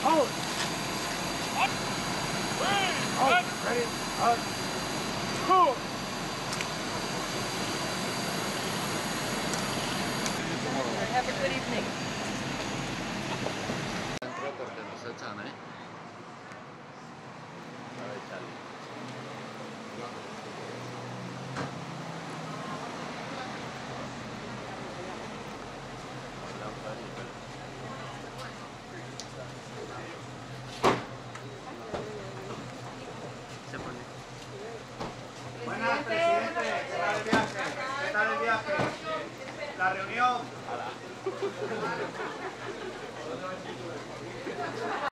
Hold. Hold. Ready? Up. Cool. Have a good evening. Entro porque nos echan, ¿eh? Buenas, presidente. ¿Qué tal el viaje? ¿Qué tal el viaje? La reunión.